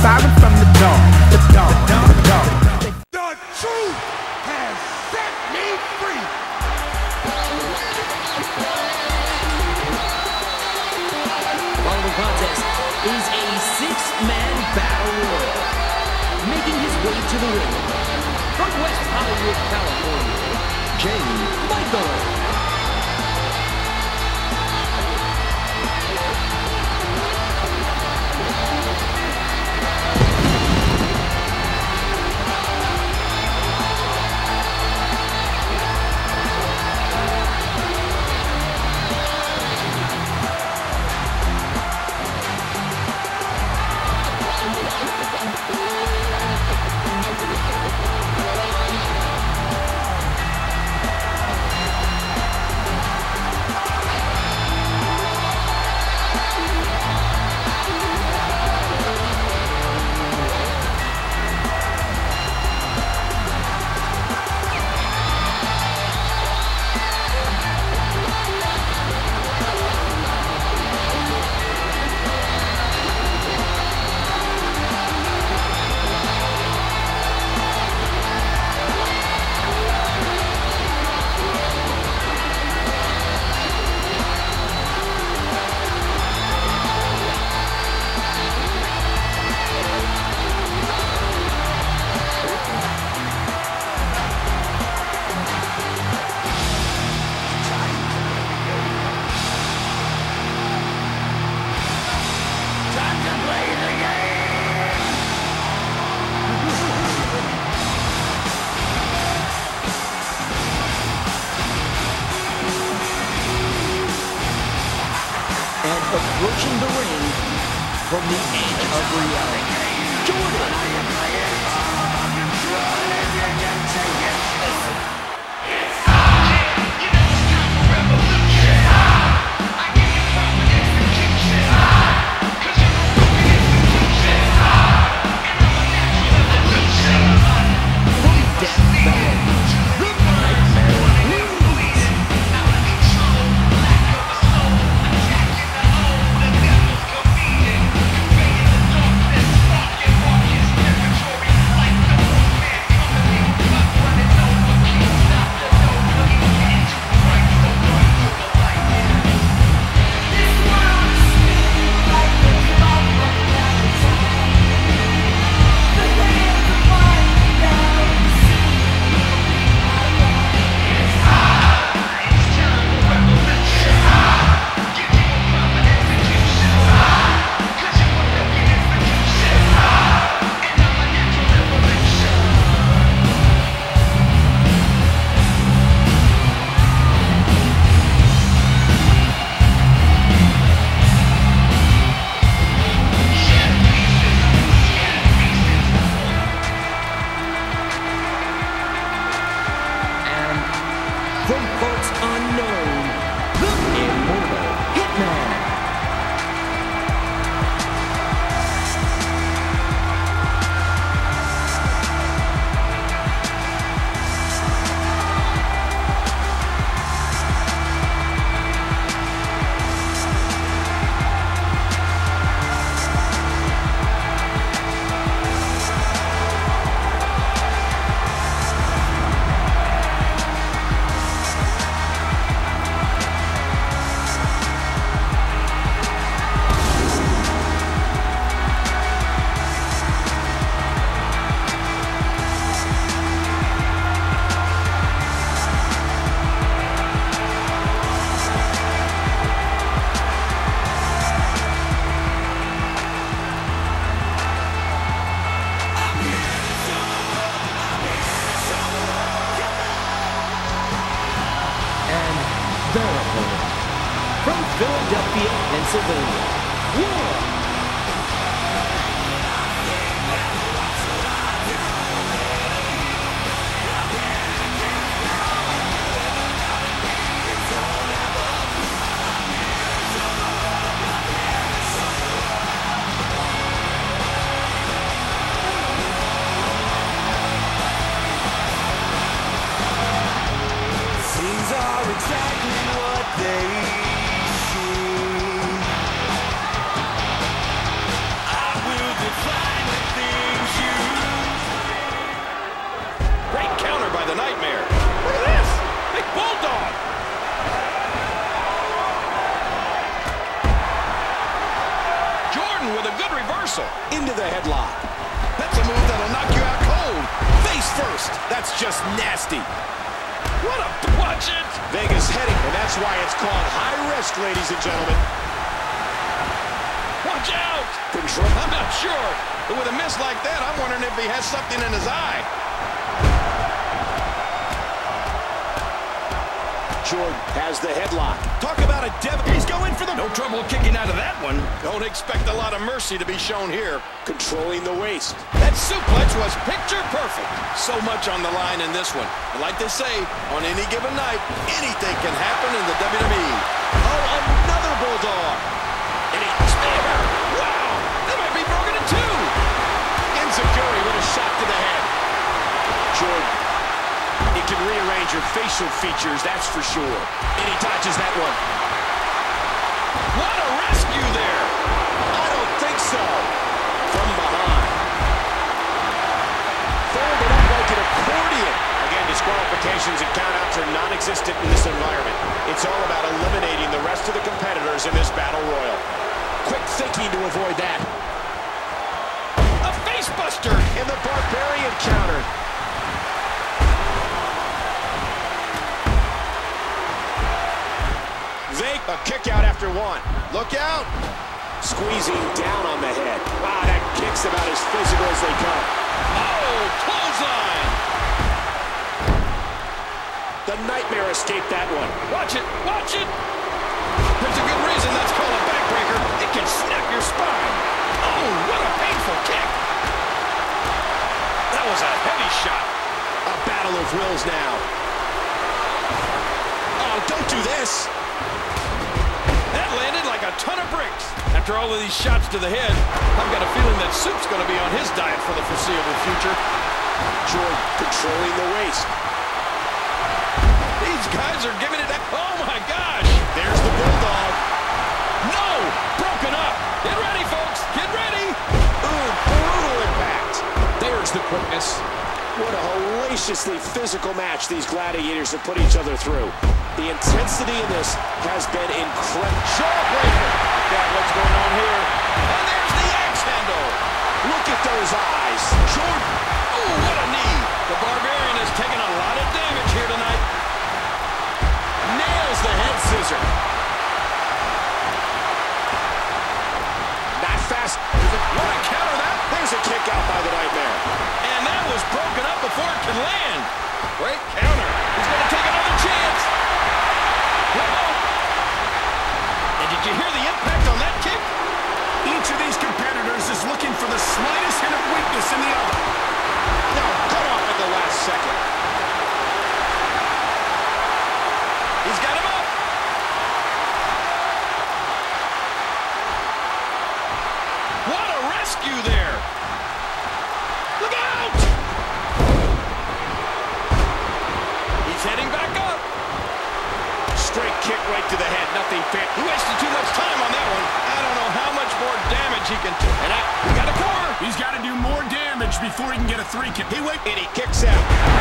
firing from the dawn, the dawn, the dawn. The truth has set me free. Following contest is a six-man battle royal. Making his way to the ring from West Hollywood, California, Michael. Approaching the ring from the edge of reality, Jordan. From parts unknown, the immortal Hitman. From Philadelphia, Pennsylvania, Qwon. Things are exactly what they seem. Qwon with a good reversal. Into the headlock. That's a move that'll knock you out cold. Face first. That's just nasty. What a... Watch it. Vega's heading, and that's why it's called high risk, ladies and gentlemen. Watch out. Control. I'm not sure. But with a miss like that, I'm wondering if he has something in his eye. Jordan has the headlock. Talk about a devil. He's going for the... No trouble kicking out of that one. Don't expect a lot of mercy to be shown here. Controlling the waist. That suplex was picture perfect. So much on the line in this one. And like they say, on any given night, anything can happen in the WWE. Oh, another bulldog. And he... Spear! Wow! They might be broken in two! Enziguri with a shot to the head. Jordan. It can rearrange your facial features, that's for sure. And he dodges that one. What a rescue there! I don't think so. From behind. Folded up like an accordion. Again, disqualifications and countouts are non-existent in this environment. It's all about eliminating the rest of the competitors in this battle royal. Quick thinking to avoid that. A face buster! And the Barbarian counter. A kick out after one. Look out! Squeezing down on the head. Wow, that kick's about as physical as they come. Oh, clothesline! The Nightmare escaped that one. Watch it! Watch it! There's a good reason that's called a backbreaker. It can snap your spine. Oh, what a painful kick! That was a heavy shot. A battle of wills now. Oh, don't do this! That landed like a ton of bricks. After all of these shots to the head, I've got a feeling that Soup's going to be on his diet for the foreseeable future. Jordan controlling the waist. These guys are giving it... Oh, my gosh! There's the Bulldog. No! Broken up! Get ready, folks! Get ready! Ooh, brutal impact. There's the quickness. What a hellaciously physical match these gladiators have put each other through. The intensity in this has been incredible. Jawbreaker! Got what's going on here. And there's the axe handle. Look at those eyes. Jordan. Oh, what a knee. The Barbarian has taken a lot of damage here tonight. Nails the head scissor. Not fast. What a counter that. There's a kick out by the Nightmare. And that was broken up before it could land. Great counter. He's going to take another chance. And did you hear the impact on that kick? Each of these competitors is looking for the slightest hint of weakness in the other. Now, cut off at the last second. He's got him up. What a rescue there. Look out! He's heading back up. Straight kick right to the head. Nothing fit. He wasted too much time on that one. I don't know how much more damage he can... And he got a corner. He's got to do more damage before he can get a 3 count. And he kicks out.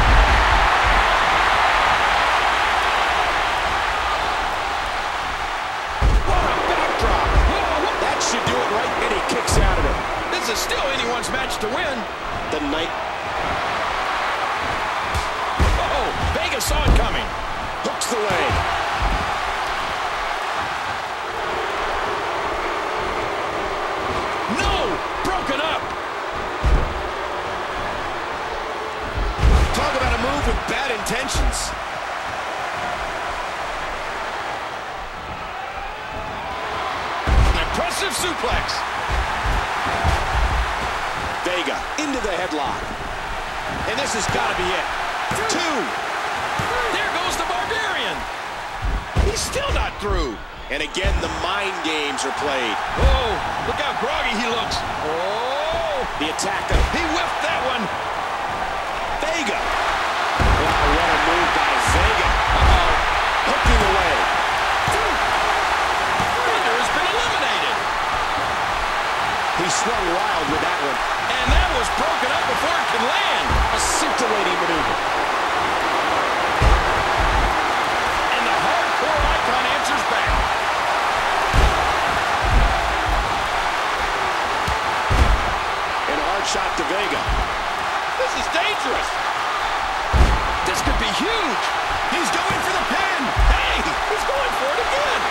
What a backdrop. Whoa. That should do it right. And he kicks out of it. This is still anyone's match to win. The Night. Oh, Vega saw it coming. Hooks the leg. No! Broken up! Talk about a move with bad intentions. An impressive suplex. Vega into the headlock. And this has got to be it. 2. There goes the Barbarian. He's still not through. And again, the mind games are played. Oh, look how groggy he looks. Oh! The attack though. He whiffed that one. Vega. Wow, what a move by Vega. Uh-oh. Hooking away. Bender has been eliminated. He swung wild with that one. And that was broken up before it could land. A scintillating maneuver. And the hardcore icon answers back. shot to Vega. This is dangerous. This could be huge. He's going for the pin. Hey, he's going for it again.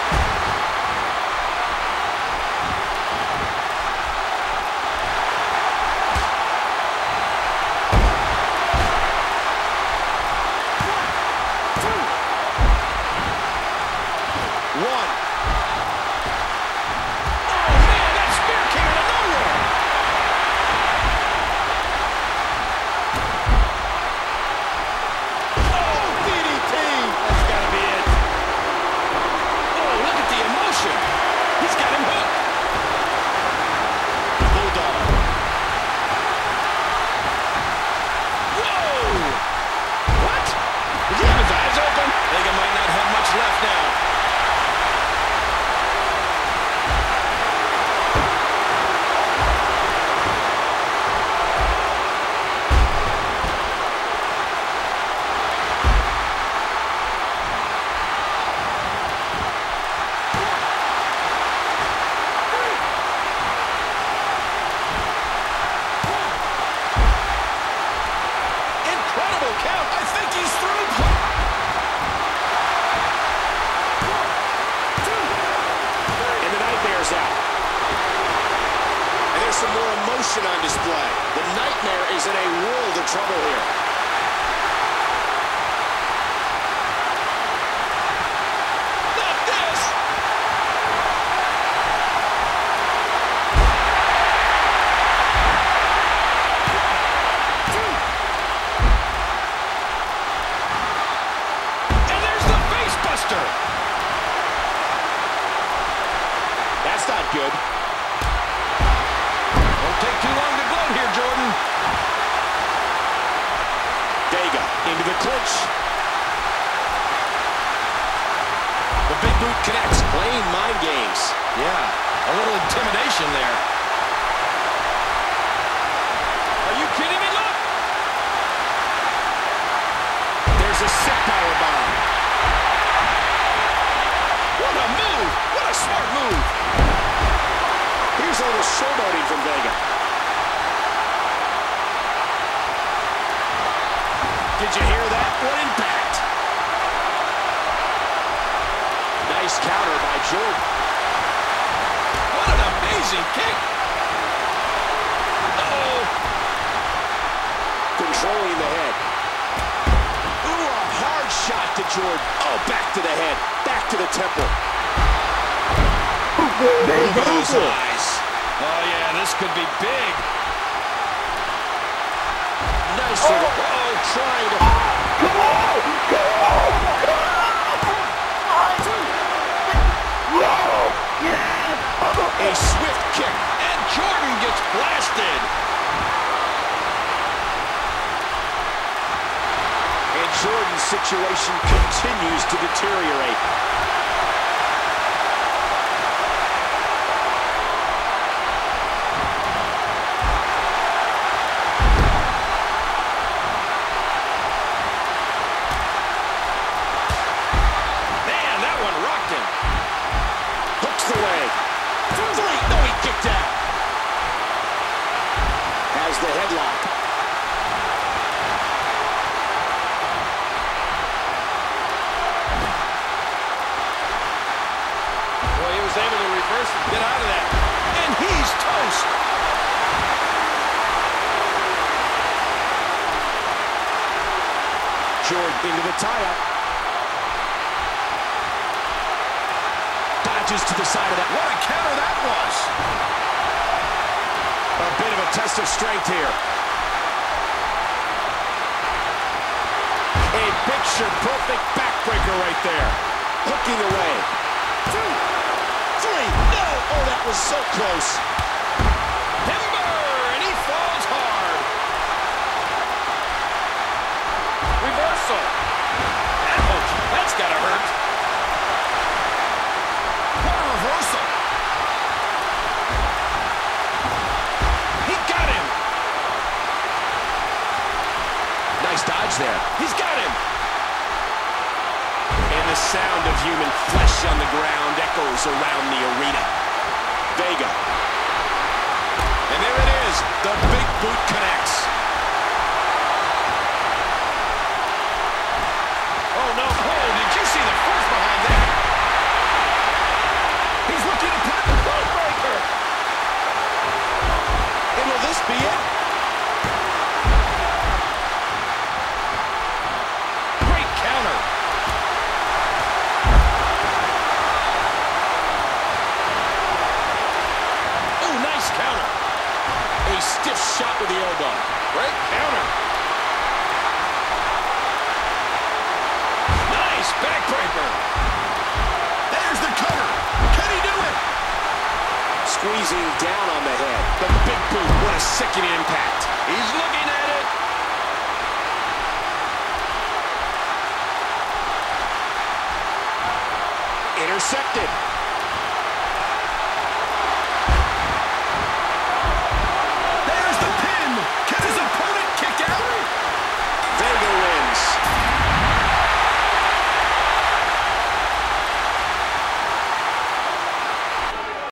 On display. The Nightmare is in a world of trouble here. Not this! And there's the face buster! That's not good. Take too long to gloat here, Jordan. Vega into the clinch. The big boot connects. Playing mind games. Yeah, a little intimidation there. Are you kidding me, look? There's a sick power bomb. What a move! What a smart move! Here's a little showboating from Vega. Did you hear that? What impact! Nice counter by Jordan. What an amazing kick! Uh-oh! Controlling the head. Ooh, a hard shot to Jordan. Oh, back to the head. Back to the temple. Over those eyes. Oh, yeah, this could be big. Nice. Trying to... Come on! Come on! A swift kick. And Jordan gets blasted. And Jordan's situation continues to deteriorate. The headlock. Boy, he was able to reverse and get out of that. And he's toast. Jordan into the tie-up. Dodges to the side of that. What a counter that was. A bit of a test of strength here. A picture-perfect backbreaker right there. Hooking away. 2, 3. No! Oh, that was so close. Timber! And he falls hard. Reversal. Ouch! That's gotta hurt. What a reversal. Nice dodge there. He's got him. And the sound of human flesh on the ground echoes around the arena. Vega. And there it is. The big boot stiff shot with the elbow. Great counter. Nice backbreaker. There's the cover. Can he do it? Squeezing down on the head. The big boot. What a sickening impact. He's looking at it. Intercepted.